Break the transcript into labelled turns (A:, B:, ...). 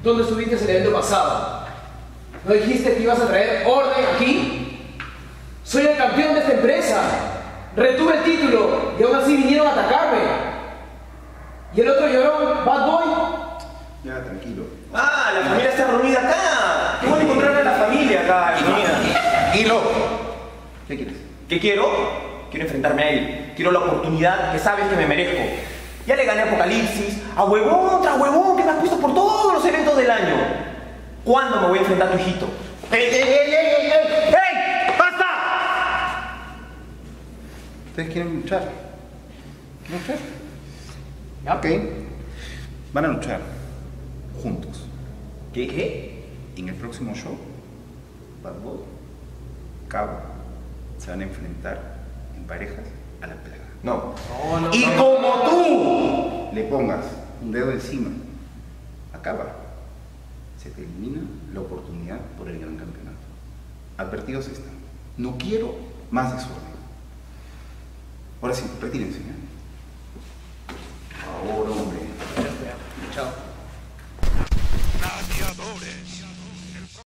A: ¿Dónde estuviste el evento pasado? ¿No dijiste que ibas a traer orden aquí? Soy el campeón de esta empresa. Retuve el título y aún así vinieron a atacarme. ¿Y el otro llorón, Bad Boy?
B: Ya, tranquilo.
C: Ah, la familia está reunida acá. Qué bueno encontrar a la familia acá reunida.
B: Tranquilo. ¿Qué quieres?
C: ¿Qué quiero? Quiero enfrentarme a él. Quiero la oportunidad que sabes que me merezco. Ya le gané a Apocalipsis, a huevón tras huevón que me has puesto por todos los eventos del año. ¿Cuándo me voy a enfrentar a tu hijito? ¡Ey, ey, ey, ey, ey, ey! ¡Ey! ¡Basta!
B: ¿Ustedes quieren luchar? ¿Quieren luchar?
A: Ya.
B: Ok. Van a luchar juntos.
C: ¿Qué?
B: En el próximo show, Bad Boy, Cabo, se van a enfrentar en parejas a la plaga.
C: No.
A: No,
C: Y
A: no.
C: como tú
B: Le pongas un dedo encima, acaba. Se te elimina la oportunidad por el gran campeonato. Advertidos están. No quiero más desorden. Ahora sí, retírense. ¿Eh? Por favor, hombre.
A: Chao.